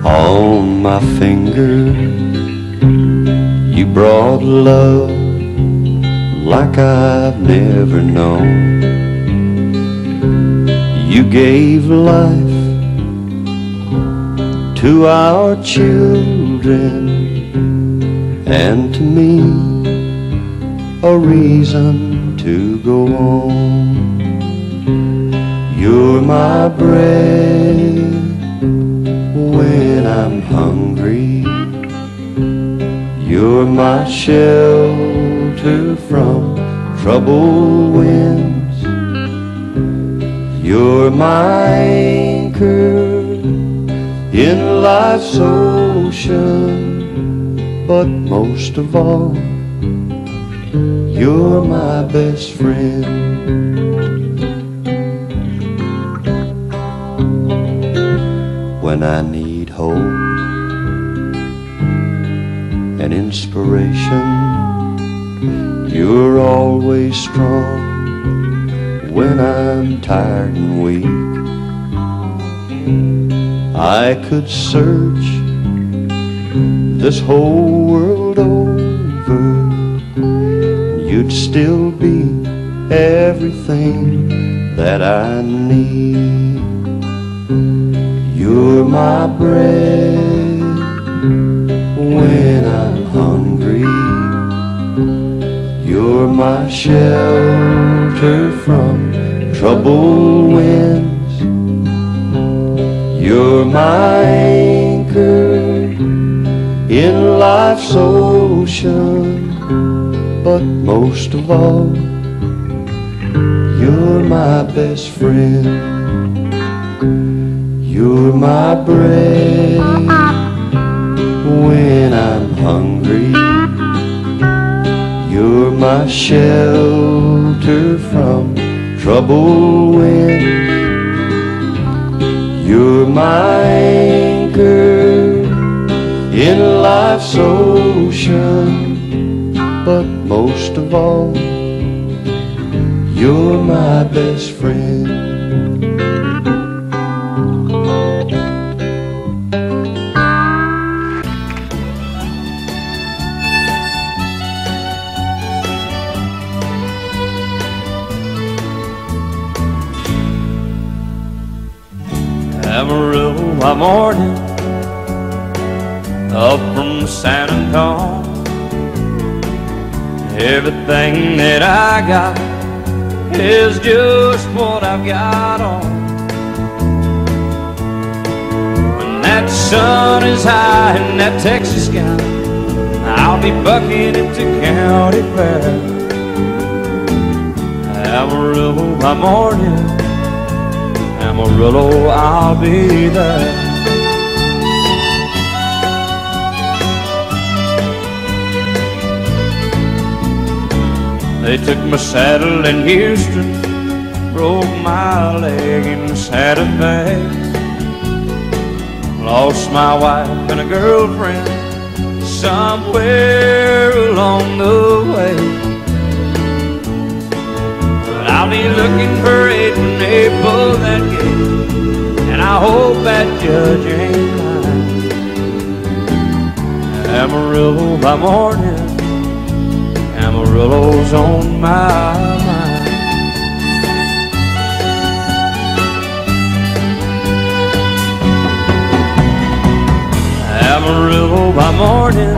On my finger you brought love like I've never known. You gave life to our children, and to me a reason to go on. You're my bread when I'm hungry, you're my shelter from troubled winds, you're my anchor in life's ocean, but most of all, you're my best friend. When I need hope and inspiration, you're always strong. When I'm tired and weak, I could search this whole world over, you'd still be everything that I need. You're my bread when I'm hungry, you're my shelter from troubled winds, you're my anchor in life's ocean, but most of all, you're my best friend. You're my bread when I'm hungry, you're my shelter from troubled winds, you're my anchor in life's ocean, but most of all, you're my best friend. Amarillo by morning, up from San Antonio. Everything that I got is just what I've got on. When that sun is high in that Texas sky, I'll be bucking into County Fair. Amarillo by morning, Amarillo, I'll be there. They took my saddle in Houston, broke my leg in Santa Fe, lost my wife and a girlfriend somewhere along the way. But I'll be looking for it when they pull that gate, and I hope that judge ain't lying. Amarillo by morning, Amarillo's on my mind. Amarillo by morning,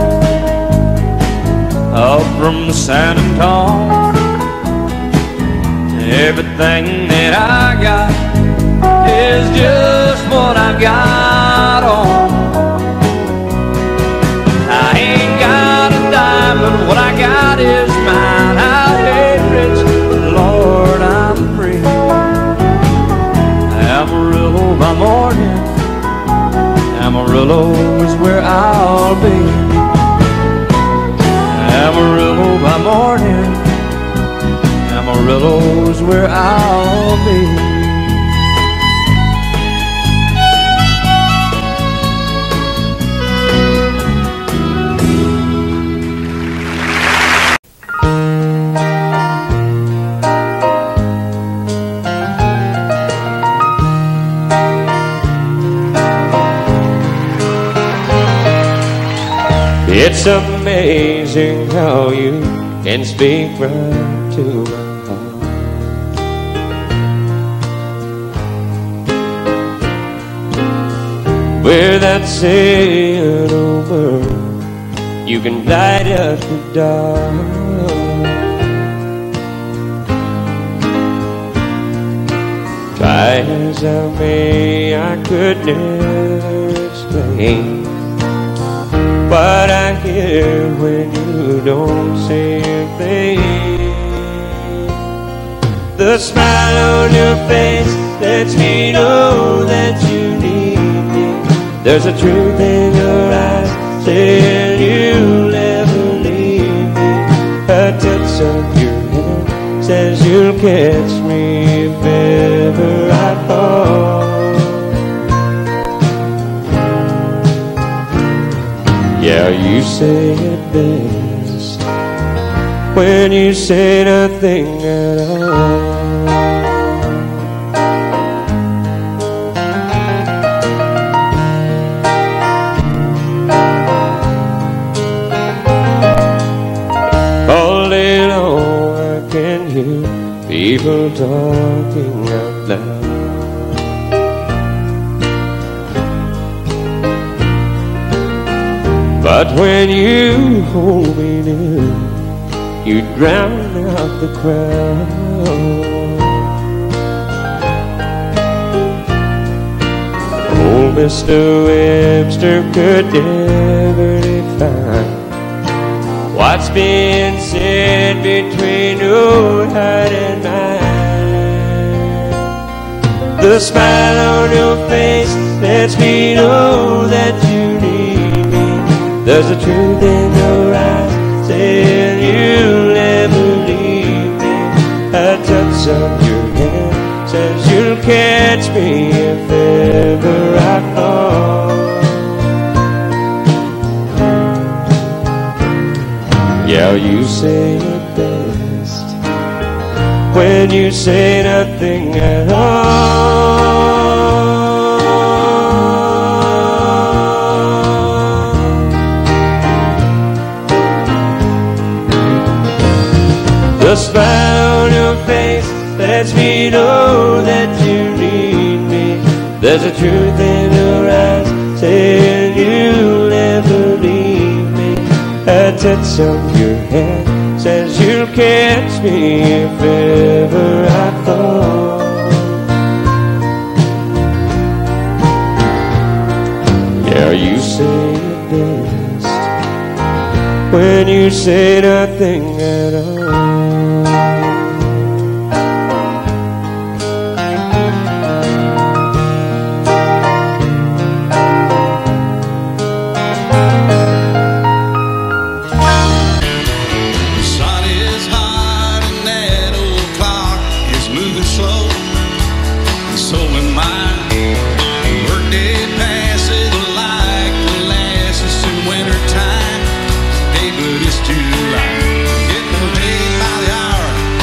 up from San Antonio. Everything that I got is just what I've got on. I ain't got a dime, but what I got is mine. I ain't rich, but Lord, I'm free. Amarillo by morning, Amarillo is where I'll be. Amarillo by morning, Amarillo's where I'll be. It's amazing how you can speak right to my heart. Without saying a word, you can light up the dark. Try as I may, I could never explain what I hear when you don't say a thing. The smile on your face lets me know that you need me. There's a truth in your eyes saying you'll never leave me. A touch of your hand says you'll catch me if ever I fall. Yeah, you say it best when you say nothing at all. All day long I can hear people talking out loud. But when you hold me near, you drown out the crowd. Old Mr. Webster could never define what's being said between your heart and mine. The smile on your face lets me know that you need me. There's a truth in your eyes saying you'll never leave me. A touch of your hand says you'll catch me if ever I fall. Yeah, you say it best when you say nothing at all. The smile on your face lets me know that you need me. There's a truth in your eyes saying you'll never leave me. A touch of your hand says you'll catch me if ever I fall. Yeah, you say it best when you say nothing at all. Getting paid by the hour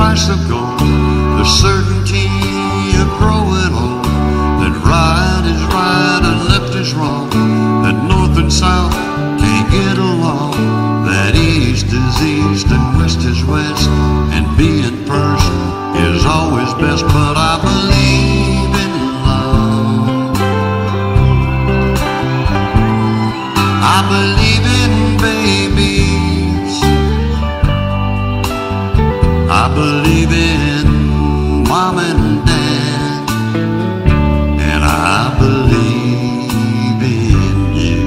price of gold, the certainty of growing old, that right is right and left is wrong, that north and south can't get along, that east is east and west is west, and being person is always best. But I believe in love, I believe in babies, I believe in mom and dad, and I believe in you.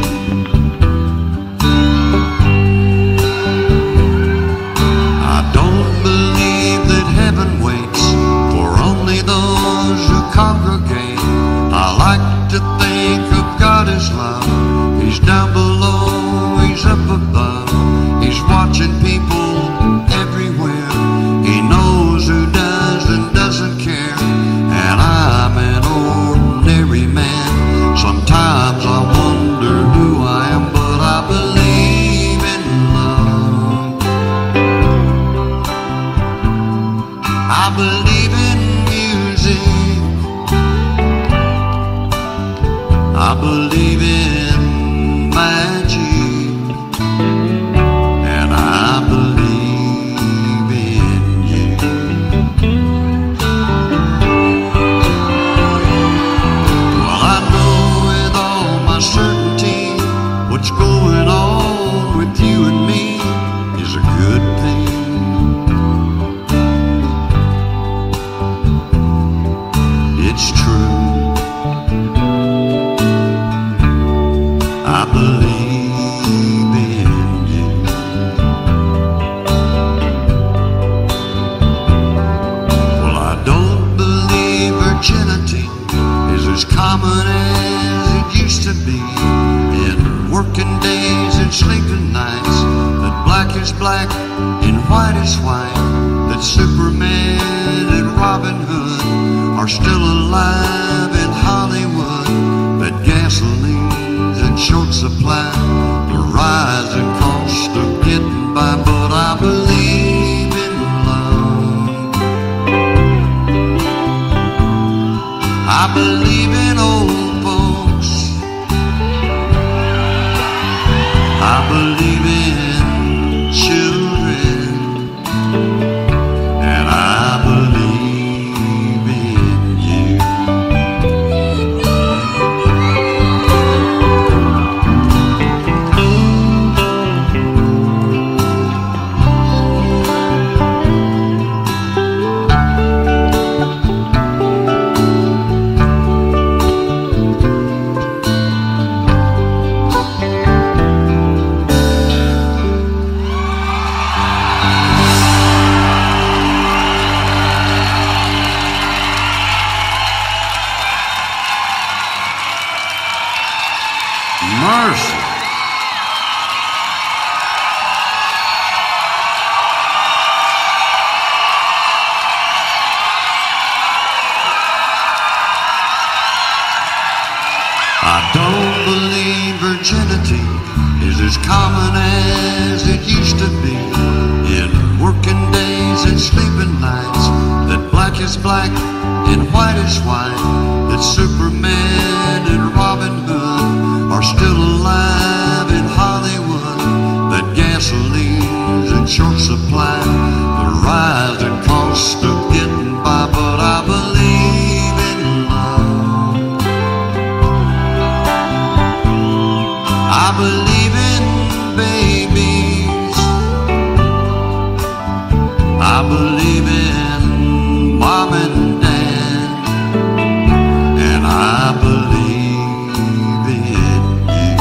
I don't believe that heaven waits for only those who congregate. I like to think of God as love. He's down below, He's up above, He's watching people everywhere. He knows who does and doesn't care, and I'm an ordinary man. Sometimes I wonder who I am, but I believe in love. I believe in music, I believe in magic, and I believe in you. Well, I know with all my certainty what's going on with you and me is a good thing. It's true, I believe in you. Well, I don't believe virginity is as common as it used to be. In working days and sleeping nights, that black is black and white is white, that Superman and Robin Hood are still alive in Hollywood, that gasoline's in short supply, the rising cost of getting by. But I believe in love, I believe in old folks, I believe in children, and I believe in you. Mercy. I don't believe virginity is as common as it used to be. In working days and sleeping nights, that black is black and white is white, that Superman and Robin Hood are still alive in Hollywood, that gasoline's in short supply, the rising cost of getting by. But I believe in love, I believe in babies, I believe in mom and dad, and I believe in you.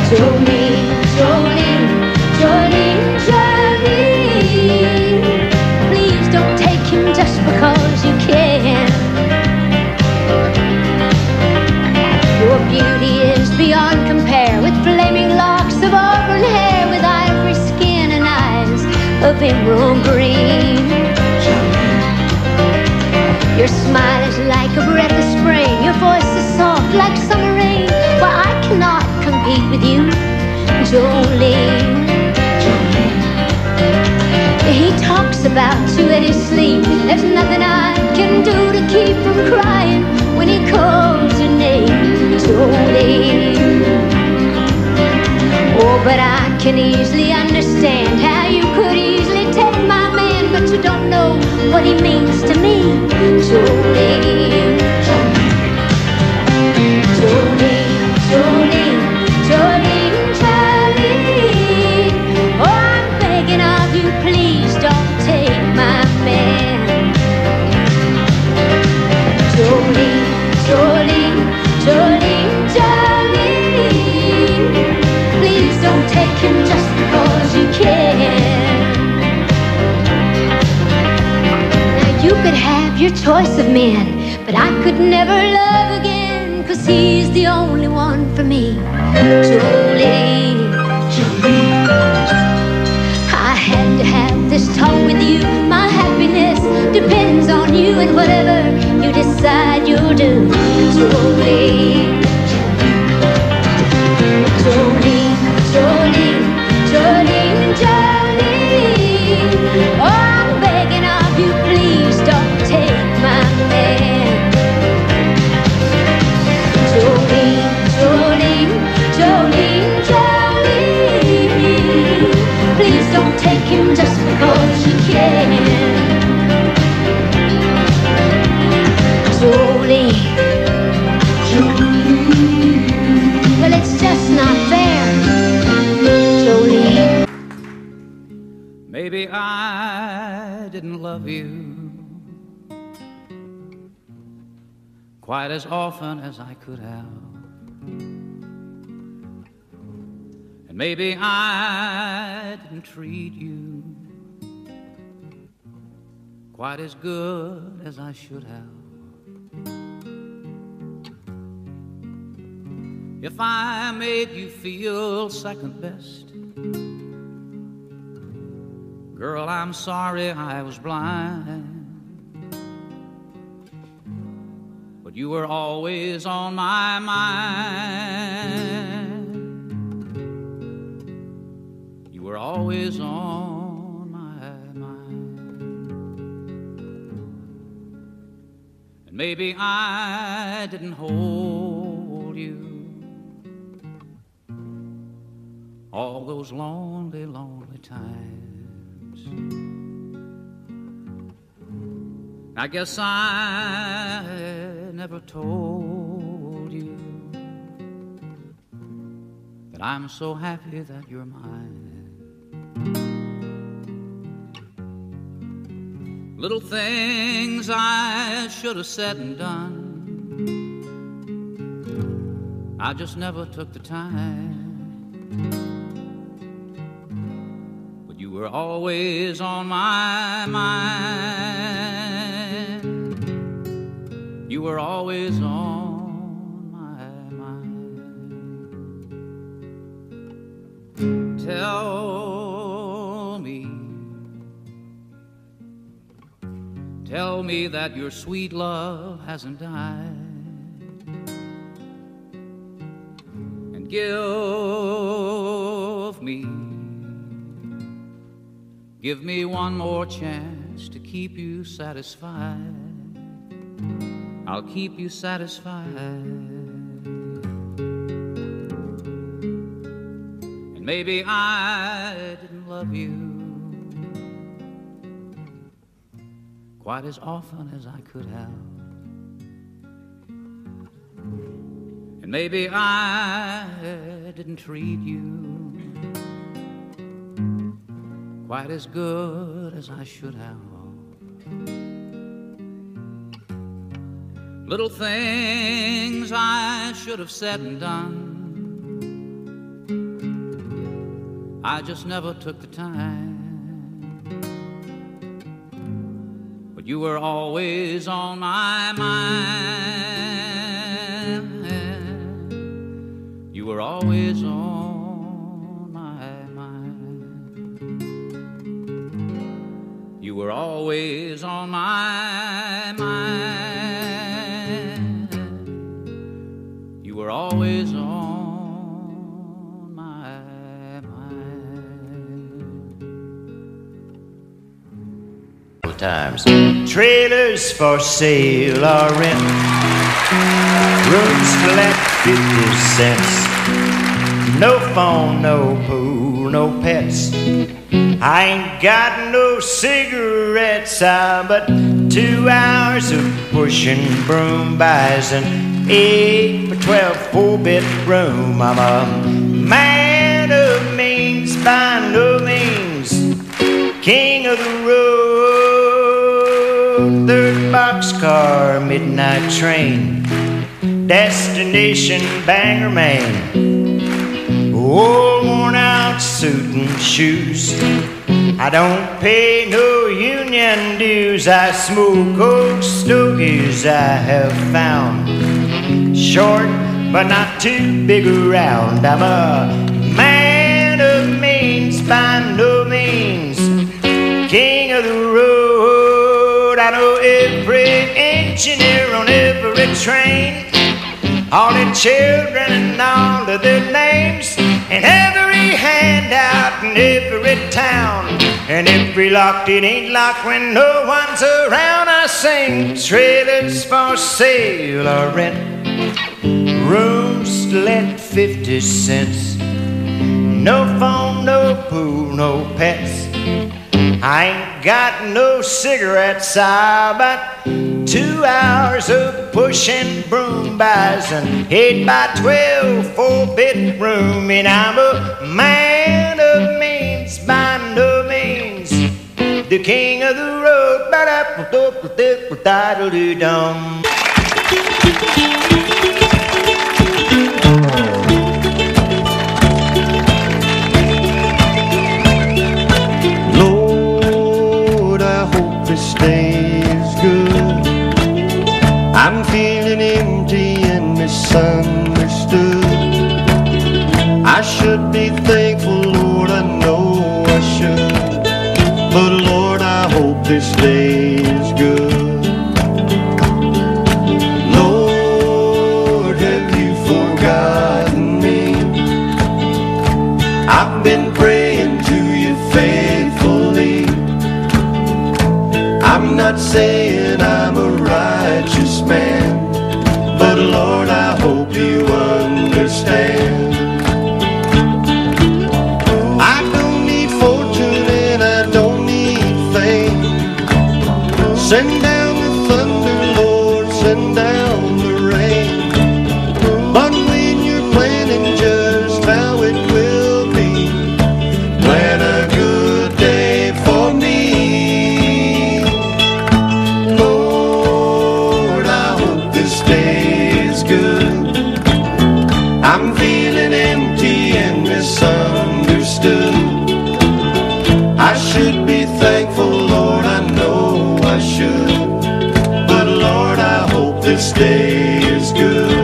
Jolene, Jolene, Jolene, Jolene. Please don't take him just because you can. Your beauty is beyond compare, with flaming locks of auburn hair, with ivory skin and eyes of emerald green. Your smile is like a breath of spring, your voice is soft like summer rain. Well, I cannot compete with you, Jolene. He talks about you in his sleep. There's nothing I can do to keep from crying when he calls your name, Jolene. Oh, but I can easily understand how you could easily take my man, but you don't know what he means to me, Jolene. Jolene, Jolene, Jolene, Jolene. Oh, I'm begging of you, please don't take my man. Jolene, Jolene, Jolene, Jolene. Please don't take him just because you can. Now you could have your choice of men, but I could never love again, 'cause he's the only one for me, Jolene. I had to have this talk with you. My happiness depends on you, and whatever you decide you'll do, Jolene. Jolene, Jolene, Jolene, Jolene. Oh, I'm begging of you, please don't take my man. Jolene, Jolene, Jolene, Jolene. Please don't take him just because you can. Jolene, Jolene. Well, it's just not fair, Jolene. Maybe I didn't love you quite as often as I could have, and maybe I didn't treat you quite as good as I should have. If I made you feel second best, girl, I'm sorry I was blind. But you were always on my mind. You were always on my mind. And maybe I didn't hold you all those lonely, lonely times. I guess I never told you that I'm so happy that you're mine. Little things I should have said and done, I just never took the time. But you were always on my mind. You were always on my mind. Tell me that your sweet love hasn't died, and give me one more chance to keep you satisfied. I'll keep you satisfied. And maybe I didn't love you quite as often as I could have. And maybe I didn't treat you quite as good as I should have. Little things I should have said and done, I just never took the time. But you were always on my mind. You were always on my mind. You were always on my mind. You were always on times. Trailers for sale or rent, rooms to let 50 cents. No phone, no pool, no pets. I ain't got no cigarettes, but 2 hours of pushing broom buys an 8 by 12 4-bedroom. I'm a man of means by no means, king of the road. Third boxcar, midnight train, destination Bangor, Maine. Old worn out suit and shoes, I don't pay no union dues. I smoke old stogies I have found, short but not too big around. I'm a man of means by no means, king of the road. I know every engineer on every train, all the children and all of their names, and every handout in every town, and every lock that ain't locked when no one's around. I sing trailers for sale or rent, rooms to let 50 cents. No phone, no pool, no pets. I ain't got no cigarettes, but 2 hours of pushing broom buys an 8 by 12 4-bedroom. And I'm a man of means by no means, the king of the road. Ba-da-ba-da-ba-da-ba-da-da-dum. Stays good. I'm feeling empty and misunderstood. I should be thankful, Lord, I know I should, but Lord, I hope this day is good. Lord, have you forgotten me? I've been praying to you faithfully. I'm not saying I'm a righteous man, but Lord, I hope you understand. I don't need fortune and I don't need fame. Send down the thunder, Lord, send down the rain. But when you're planning just how it will be, plan a good day for me. I'm feeling empty and misunderstood. I should be thankful, Lord, I know I should, but Lord, I hope this day is good.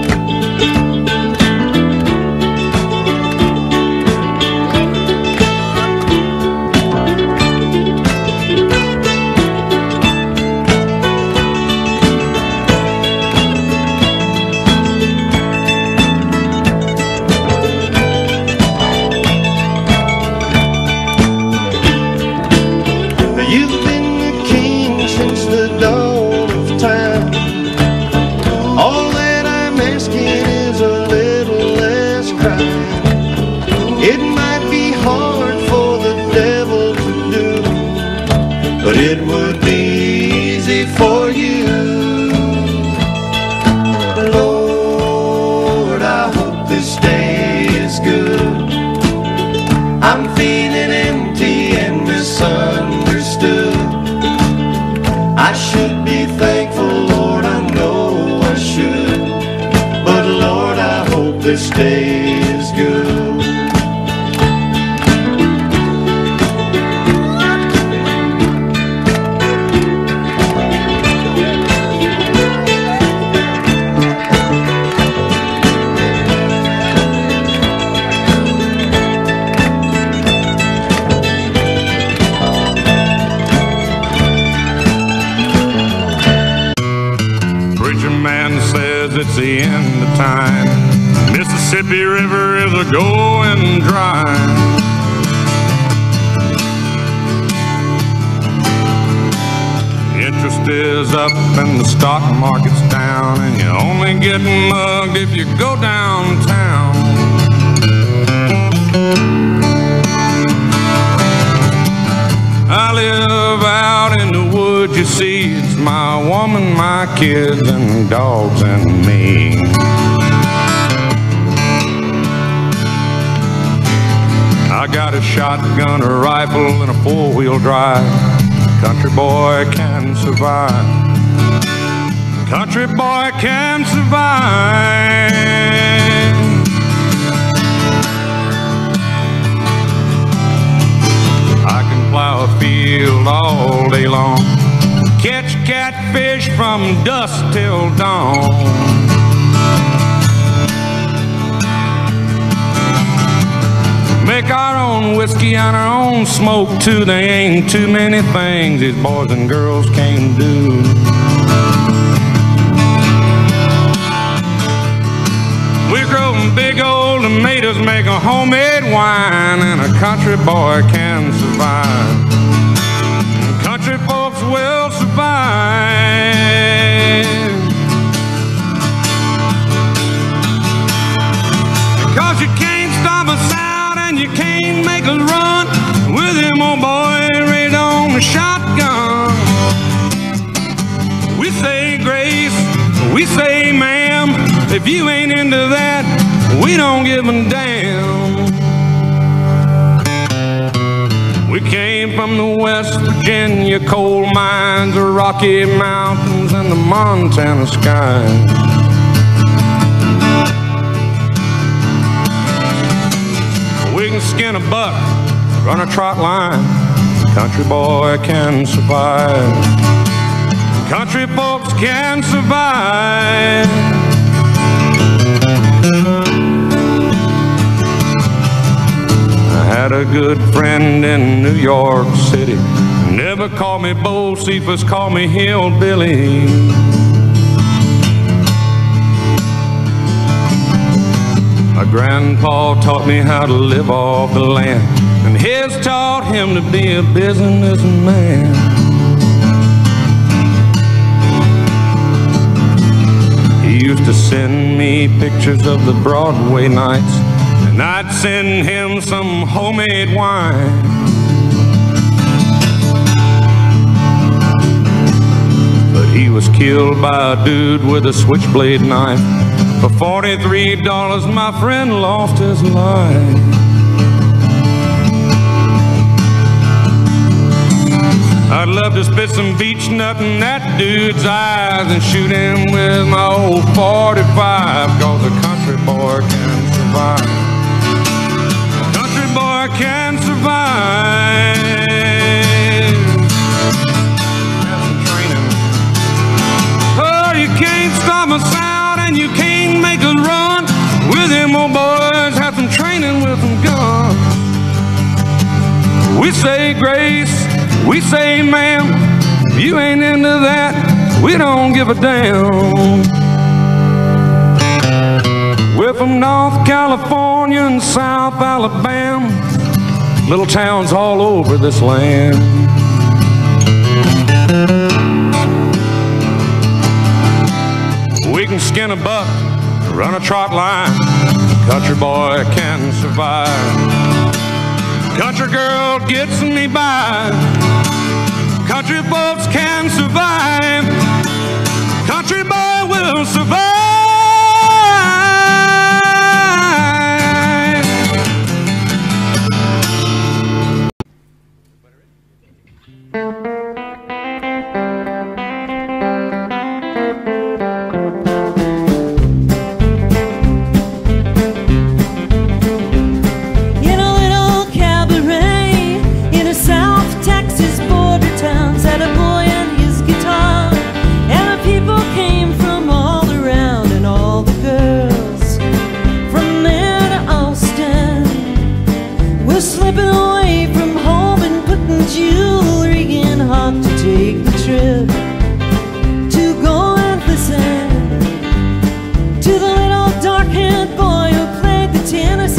You've been the king since the dawn of time. All that I'm asking is a little less crime. It might be hard for the devil to do, but it would be easy for you. Lord, I hope this day is good. I'm feeling empty and misunderstood. I should be thankful, Lord, I know I should, but Lord, I hope this day is good. where is it going dry? Interest is up and the stock market's down, and you only get mugged if you go downtown. I live out in the woods, you see. It's my woman, my kids, and dogs and me. I got a shotgun, a rifle, and a four-wheel drive. Country boy can survive. Country boy can survive. I can plow a field all day long, catch catfish from dusk till dawn. Make our own whiskey and our own smoke too. There ain't too many things these boys and girls can't do. We grow big old tomatoes, make a homemade wine, and a country boy can survive. Country folks will survive. Because you can't stop us out and you can't make us run with him, old boy, right on the shotgun. We say grace, we say ma'am. If you ain't into that, we don't give a damn. We came from the West Virginia coal mines, the Rocky Mountains, and the Montana sky. We can skin a buck, run a trot line. Country boy can survive. Country folks can survive. I had a good friend in New York City. Never called me Bo Cephas, called me Hillbilly. My grandpa taught me how to live off the land, and his taught him to be a businessman. He used to send me pictures of the Broadway nights, and I'd send him some homemade wine. But he was killed by a dude with a switchblade knife. For $43, my friend lost his life. I'd love to spit some beach nut in that dude's eyes and shoot him with my old 45, 'cause a country boy can survive. A country boy can survive. Have some training. Oh, you can't stop us out and you can't make us run with him, old boys. Have some training with some guns. We say grace, we say ma'am. If you ain't into that, we don't give a damn. We're from North California and South Alabama, little towns all over this land. We can skin a buck, run a trot line. Country boy can survive. Country girl gets me by. Country folks can survive. Country boy will survive. To the little dark-haired boy who played the tenor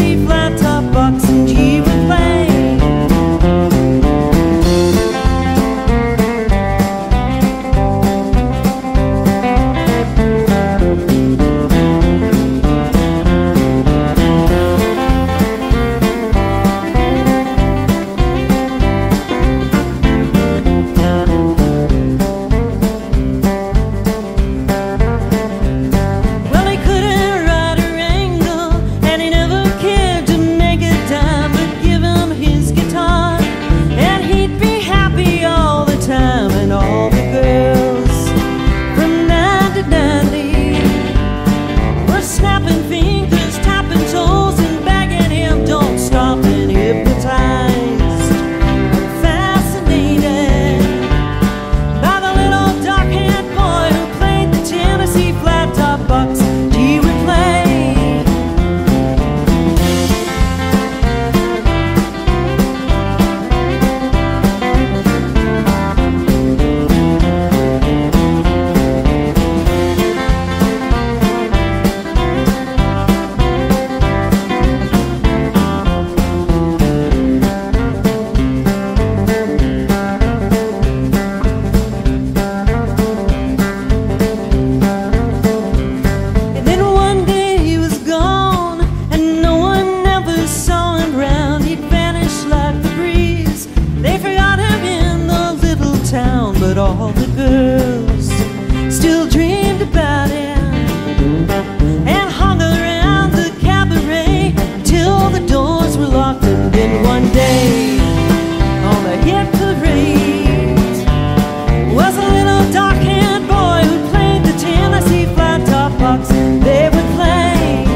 McLaughlin did one day on a hit parade was a little dark-haired boy who played the Tennessee flat top box they would play.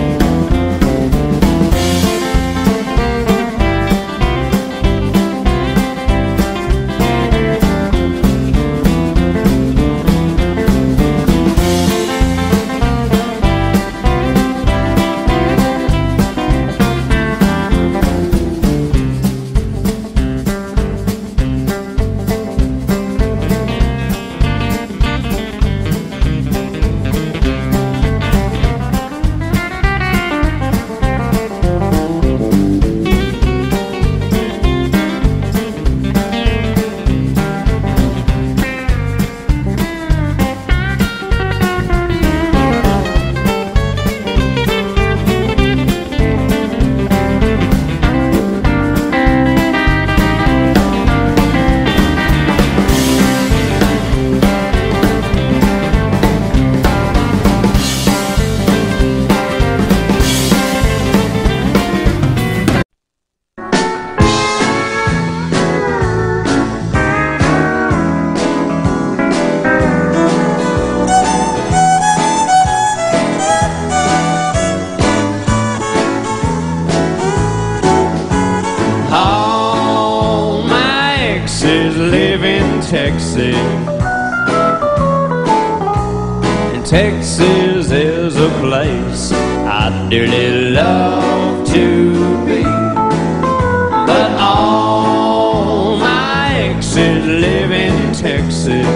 Texas is a place I'd dearly love to be, but all my exes live in Texas,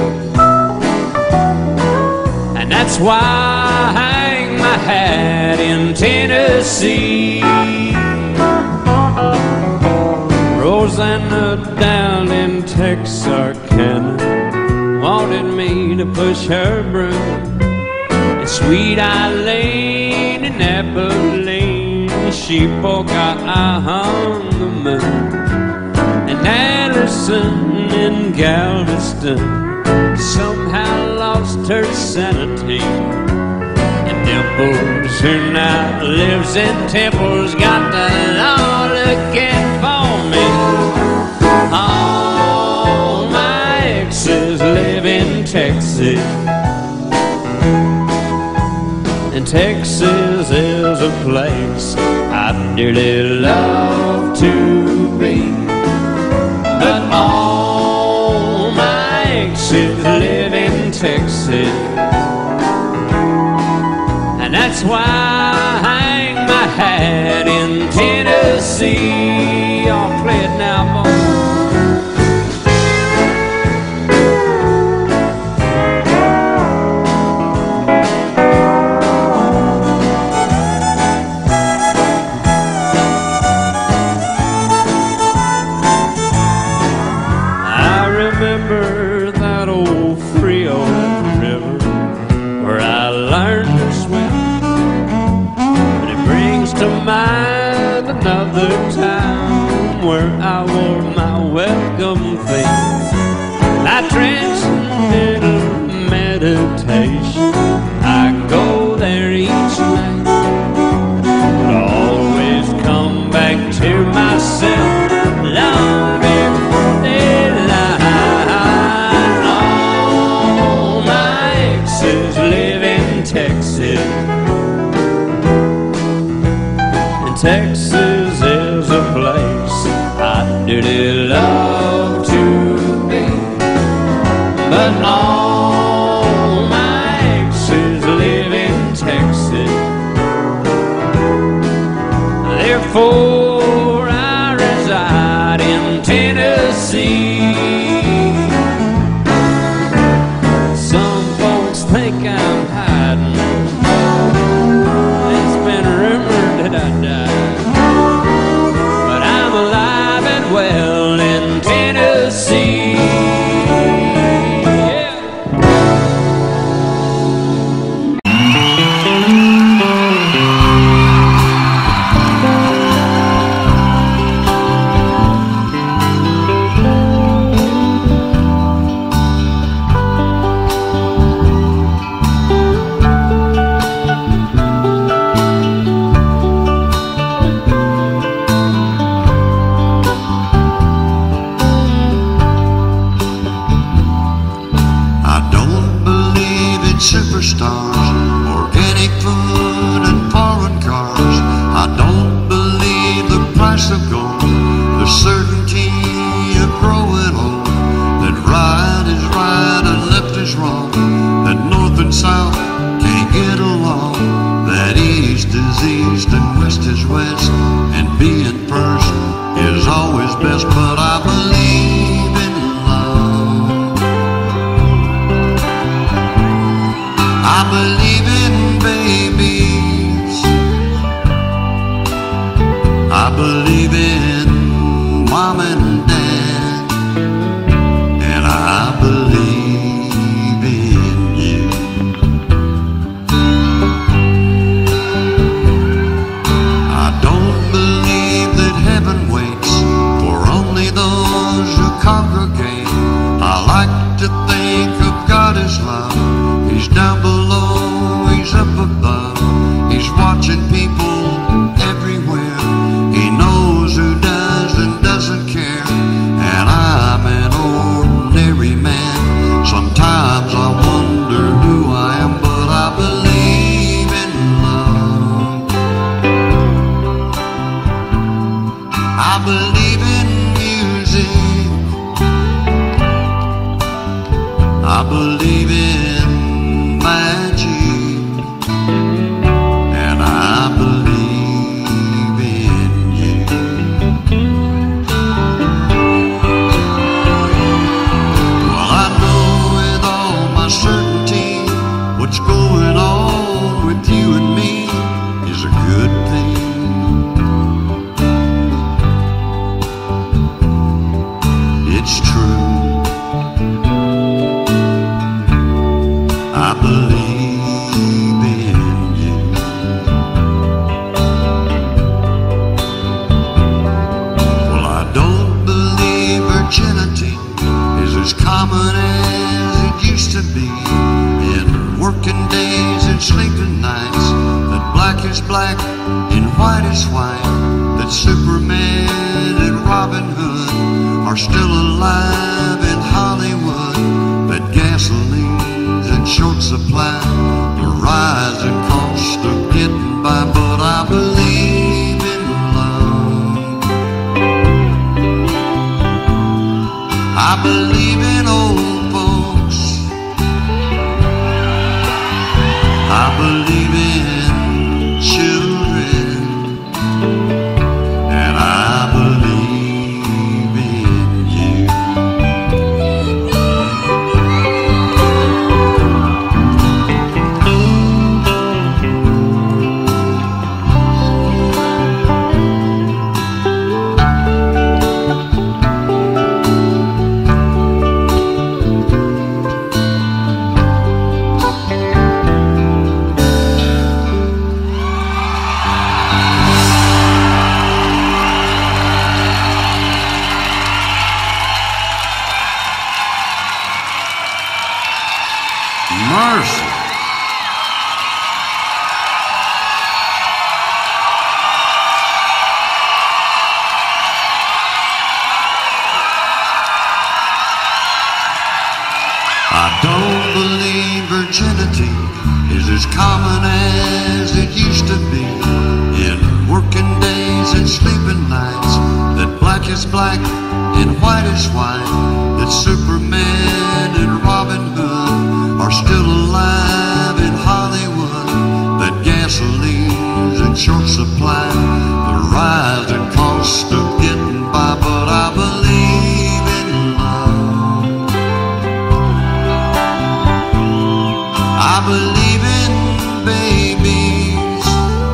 and that's why I hang my hat in Tennessee. Rosanna down in Texarkana wanted me to push her broom. Sweet Eileen in Abilene, she got on the moon. And Anderson in Galveston somehow lost her sanity. And Dimples, who now lives in Temple's, got the law looking for me. All my exes live in Texas, and Texas is a place I'd dearly love to be, but all my exes live in Texas, and that's why I hang my hat in Tennessee. I'll play it now, boy. Another time where I wore my welcome face. I transcendental meditation, I go there each night, but always come back to myself long before daylight. All my exes live in Texas, and Texas is a place I'd dearly love to be, but all my exes live in Texas, therefore I reside in Tennessee. Some folks think I'm hiding, it's been rumored that I died, but I'm alive and well in Tennessee. price of gold, the certainty of growing old, that right is right and left is wrong, that north and south can't get along, that east is east and west is west, and being person is always best. But I believe in love, I believe in babies, I believe in mom and dad, and I believe in you. I don't believe that heaven waits for only those who congregate. I like to think of God as love. He's down below, He's up above, He's watching people everywhere. He knows who does and doesn't care, and I'm an ordinary man. Sometimes I wonder who I am, but I believe in love. I believe in music, I believe in magic, and I believe in you. Well, I know with all my certainty what's going on with you and me is a good thing. It's true, I believe in you. Well, I don't believe virginity is as common as it used to be. In working days and sleeping nights, that black is black and white is white, that Superman and Robin Hood are still alive in Hollywood, that gasoline's in short supply, the rising cost of getting by. But I believe in love, I believe in old folks, I believe in children, and I believe in you. Mercy. I don't believe virginity is as common as it used to be. In working days and sleeping nights, that black is black and white is white, that Superman and Robin Hood are still alive in Hollywood, that gasoline's in short supply, the rising cost of getting by. But I believe in love, I believe in babies,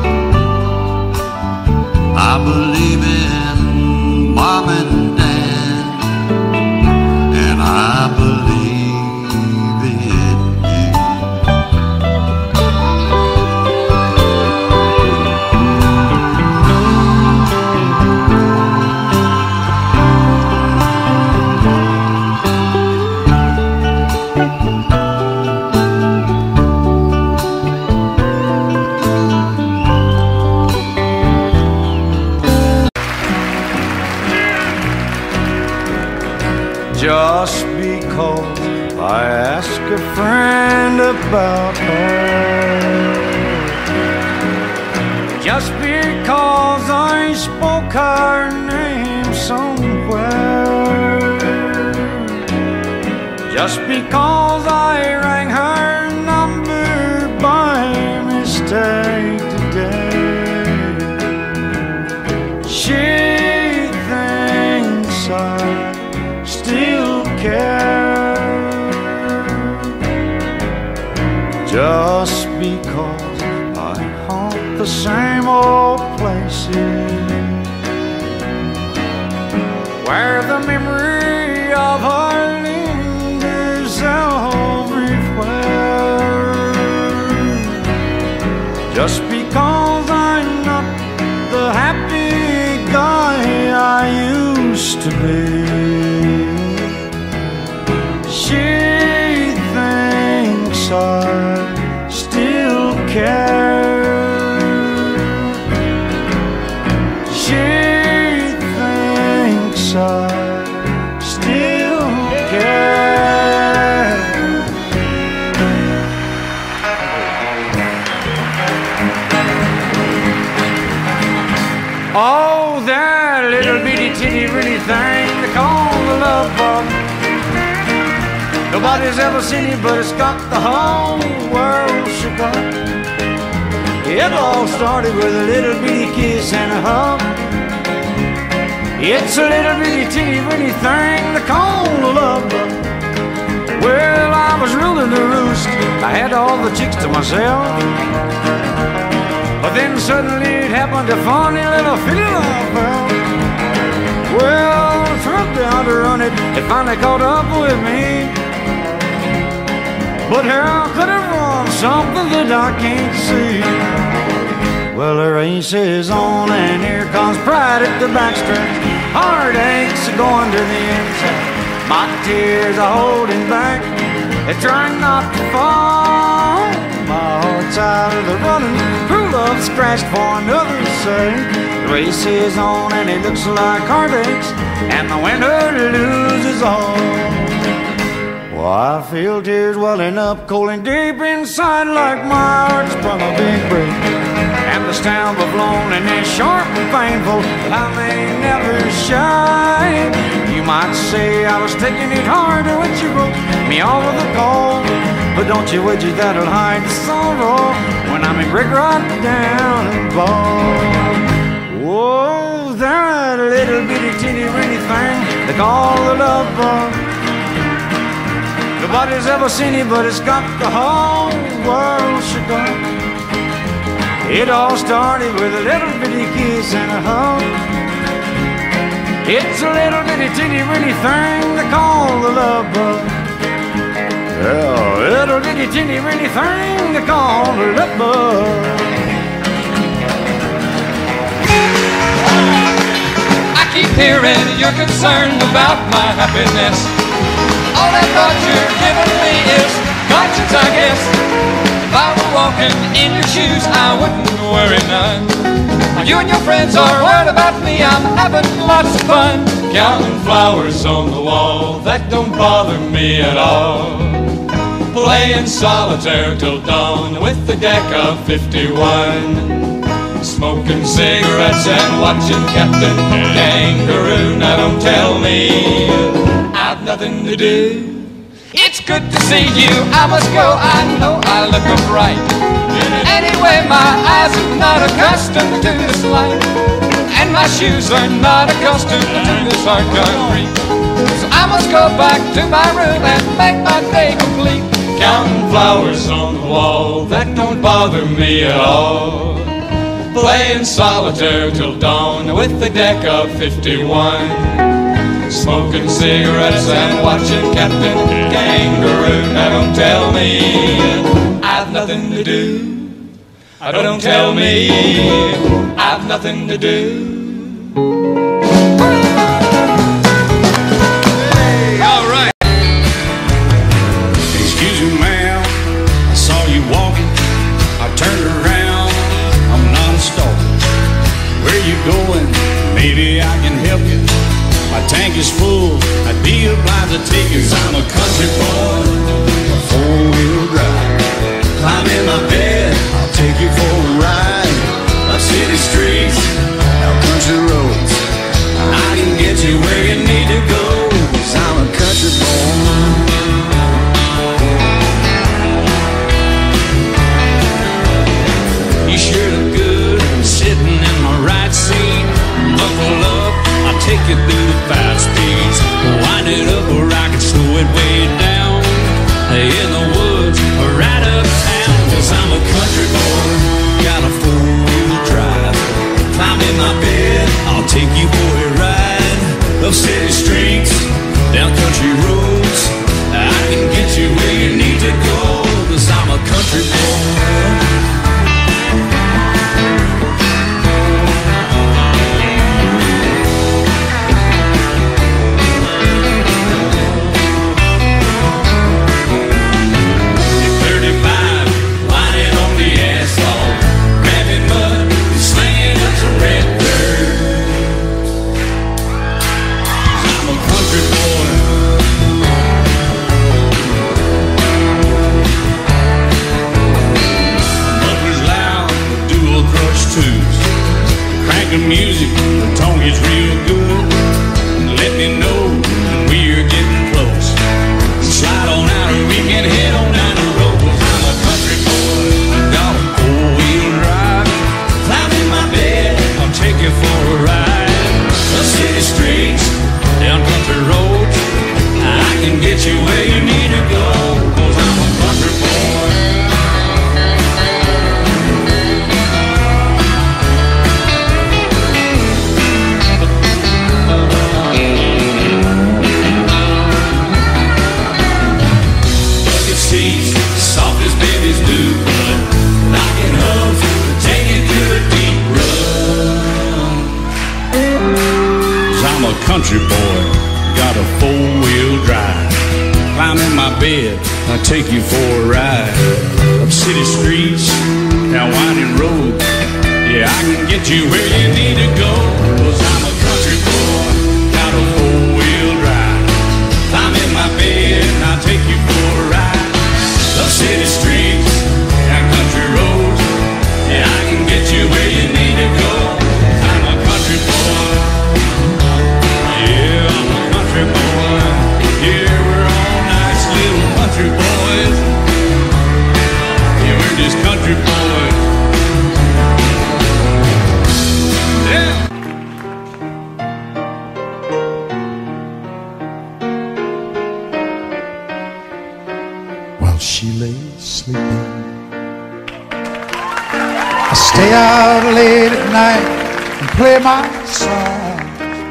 I believe in mom and dad, and I believe in you. Just because I ask a friend about her, just because I somebody spoke her name somewhere. Just because I rang her number by mistake today, she thinks I still care. Just because I haunt the same old places where the memory of her lingers everywhere. Just because I'm not the happy guy I used to be, she thinks I still care. She thinks I still care. Oh, that little bitty titty bitty thing they call the love bug. Nobody's ever seen it, but it's got the whole world shook up. It all started with a little bitty kiss and a hug. It's a little bitty teeny bitty thing they call a love bug. Well, I was ruling the roost, I had all the chicks to myself. But then suddenly it happened, a funny little feeling I felt. Well, I threw down to run it, it finally caught up with me. But how could it run something that I can't see? Well, the race is on and here comes pride at the backstretch. Heartaches are going to the inside. My tears are holding back, they're trying not to fall. My heart's out of the running, true love scratched for another's sake. The race is on and it looks like heartaches, and the winner loses all. Well, I feel tears welling up cold and deep inside, like my heart's sprung a big break. And the stamp of loneliness sharp and painful, but I may never shine. You might say I was taking it harder when you wrote me over the call, but don't you wish that'll hide the sorrow when I'm in brick right down and bald. Whoa, that little bitty teeny weeny thing they call the love bug. Nobody's ever seen it, but it's got the whole world shook up. It all started with a little bitty kiss and a hug. It's a little bitty teeny weeny thing they call the love bug. Yeah, a little bitty teeny weeny thing they call the love bug. I keep hearing you're concerned about my happiness. All that thought you're giving me is conscience, I guess. If I were walking in your shoes, I wouldn't worry none. You and your friends are worried about me, I'm having lots of fun. Counting flowers on the wall, that don't bother me at all. Playing solitaire till dawn with the deck of 51. Smoking cigarettes and watching Captain Kangaroo. Now don't tell me I've nothing to do. It's good to see you, I must go, I know I look upright. Anyway, my eyes are not accustomed to this light, and my shoes are not accustomed to this hard concrete. So I must go back to my room and make my day complete. Counting flowers on the wall, that don't bother me at all. Playing solitaire till dawn with the deck of 51. Smoking cigarettes and watching Captain Kangaroo. Now don't tell me I've nothing to do. Don't tell me I've nothing to do. All right. Excuse me, ma'am, I saw you walking. I turned around, I'm not a stalker. Where you going? Maybe I can help you. My tank is full, I'd be obliged to take you. 'Cause I'm a country boy, a four-wheel drive. Climb in my bed, I'll take you for a ride. Up city streets, out country you where you need to go, 'cause I'm a country boy. You sure look good sitting in my right seat. Buckle up, I'll take you through the 5 speeds. Wind it up where I can slow it way down. In the woods or right uptown, 'cause I'm a country boy. Got a 4-wheel drive. Climb in my bed, I'll take you for a ride. Up city streets, down country roads. I can get you where you need to go, 'cause I'm a country boy. Crank the music, the tone gets real good. Let me know when we're getting close. Slide on out and we can head on down the road. 'Cause I'm a country boy, got a 4-wheel drive. Climb in my bed, I'll take you for a ride. The city streets, down country roads. I can get you where you need to go, 'cause I'm a country boy. Soft as babies do, but knocking hubs take you through a deep run. 'Cause I'm a country boy, got a 4-wheel drive. Climb in my bed, I'll take you for a ride. Up city streets, down winding road. Yeah, I can get you where you need to go, 'cause I'm a country boy, got a 4-wheel drive. Climb in my bed, and I'll take you for a ride. Up city streets and country roads. Yeah, I can get you where you need to go. I'm a country boy. Yeah, I'm a country boy. Yeah, we're all nice little country boys. Yeah, we're just country boys. Yeah. She lay sleeping. I stay out late at night and play my song.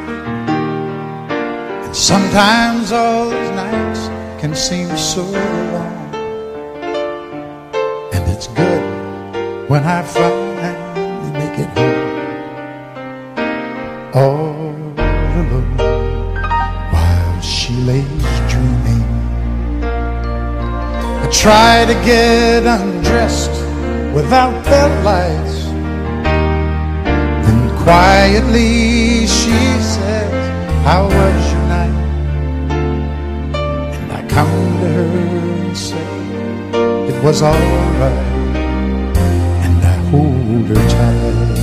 And sometimes all those nights can seem so long. And it's good when I finally make it home, all alone, while she lays dreaming. I try to get undressed without their lights. Then quietly she says, "How was your night?" And I come to her and say, "It was all right." And I hold her tight.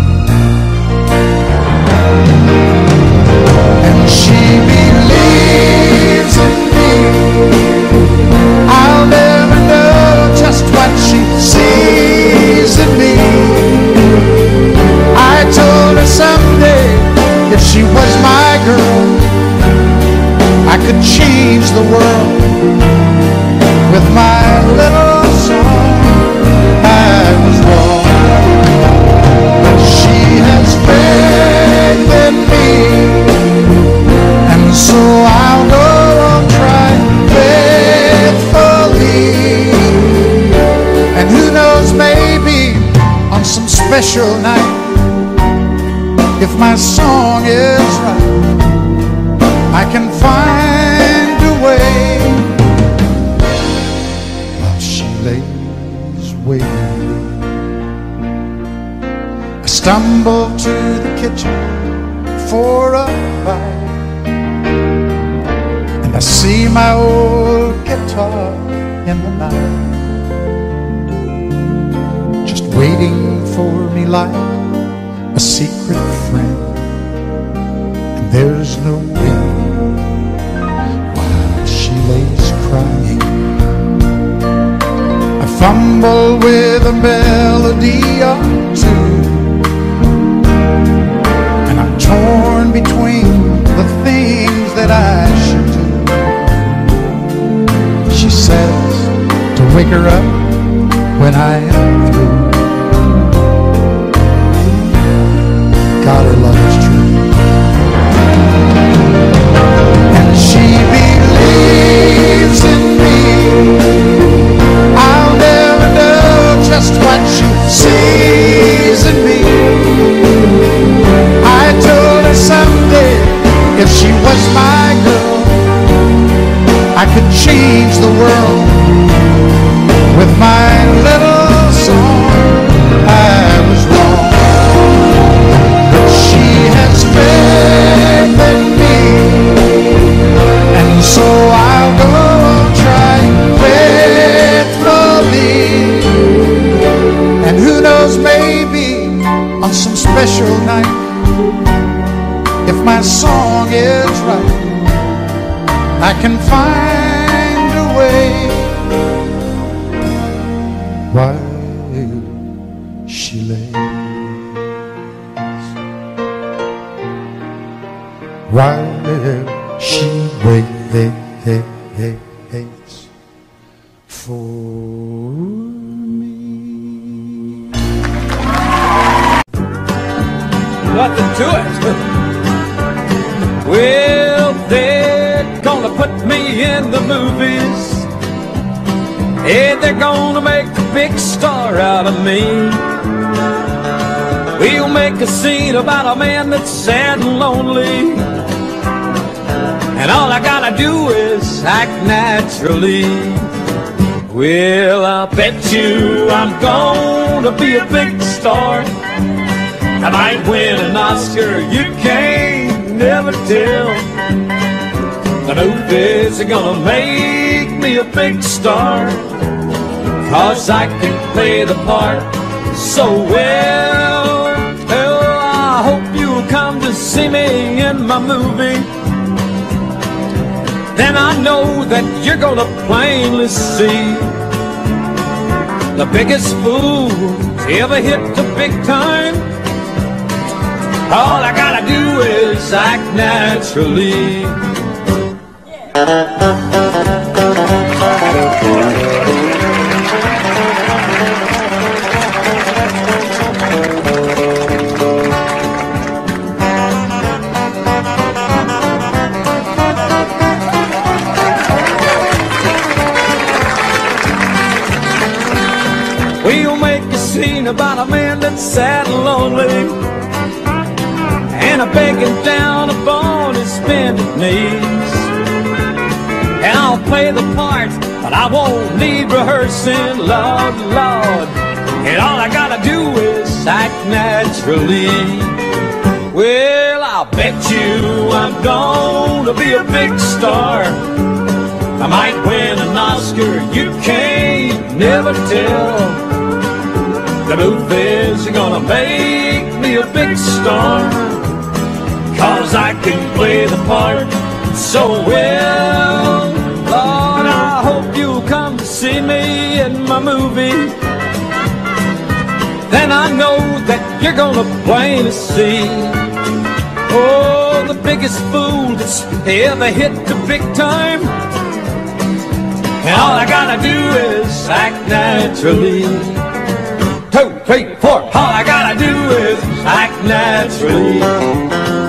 And she believes in me. I'll never know just what she sees in me. I told her someday if she was my girl, I could change the world with my little song. I was wrong. She has faith in me, and so I'll go on trying faithfully. And who knows, maybe on some special night, if my song is right, I can find a way. While she lays waiting, I stumble to the kitchen for a bite, and I see my old guitar in the night, just waiting for me like a secret friend. And there's no wind while she lays crying. I fumble with a melody or two, and I'm torn between the things that I should do. She says to wake her up when I am through. God, her love is true. And she believes in me. I'll never know just what she sees in me. I told her someday if she was my girl, I could change the world with my little song. I was wrong. Faith in me, and so I'll go on trying faithfully. And who knows, maybe on some special night, if my song is right, I can find a way while she lays. While she waits for me. Nothing to it. Well, they're gonna put me in the movies, and they're gonna make a big star out of me. We'll make a scene about a man that's sad and lonely, and all I gotta do is act naturally. Well, I'll bet you I'm gonna be a big star. I might win an Oscar, you can't never tell. The movies are gonna make me a big star, 'cause I can play the part so well. I hope you'll come to see me in my movie. Then I know that you're gonna plainly see the biggest fool to ever hit the big time. All I gotta do is act naturally. We'll make a scene about a man that's sad and lonely, and I'm begging down upon his bended knees. And I'll play the part, but I won't need rehearsing, Lord, Lord. And all I gotta do is act naturally. Well, I'll bet you I'm gonna be a big star. I might win an Oscar, you can't never tell. The movies are gonna make me a big star, 'cause I can play the part so well. Lord, I hope you'll come to see me in my movie. Then I know that you're gonna plainly see, oh, the biggest fool that's ever hit the big time. And all I gotta do is act naturally. 2, 3, 4. All I gotta do is act naturally.